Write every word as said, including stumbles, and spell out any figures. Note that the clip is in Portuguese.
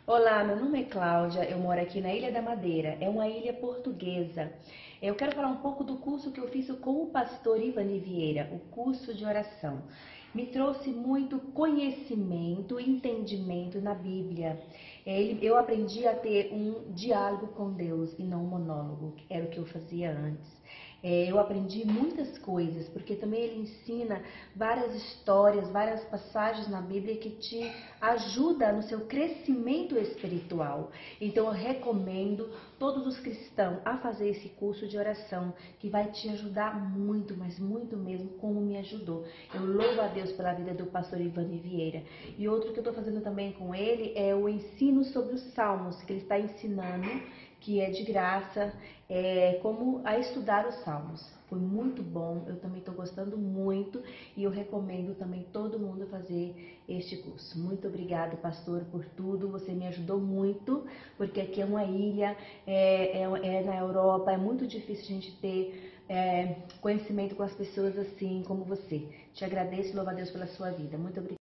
Olá, meu nome é Cláudia, eu moro aqui na Ilha da Madeira, é uma ilha portuguesa. Eu quero falar um pouco do curso que eu fiz com o pastor Ivani Vieira, o curso de oração. Me trouxe muito conhecimento, entendimento na Bíblia. Ele- Eu aprendi a ter um diálogo com Deus e não um monólogo, que era o que eu fazia antes. É, Eu aprendi muitas coisas, porque também ele ensina várias histórias, várias passagens na Bíblia que te ajuda no seu crescimento espiritual. Então eu recomendo todos os cristãos a fazer esse curso de oração, que vai te ajudar muito, mas muito mesmo, como me ajudou. Eu louvo a Deus pela vida do pastor Ivani Vieira. E outro que eu estou fazendo também com ele é o ensino sobre os salmos, que ele está ensinando, que é de graça, é, como a estudar os salmos. Foi muito bom, eu também estou gostando muito e eu recomendo também todo mundo fazer este curso. Muito obrigado, pastor, por tudo, você me ajudou muito, porque aqui é uma ilha, é, é, é na Europa, é muito difícil a gente ter é, conhecimento com as pessoas assim como você. Te agradeço e louvo a Deus pela sua vida. Muito obrigada.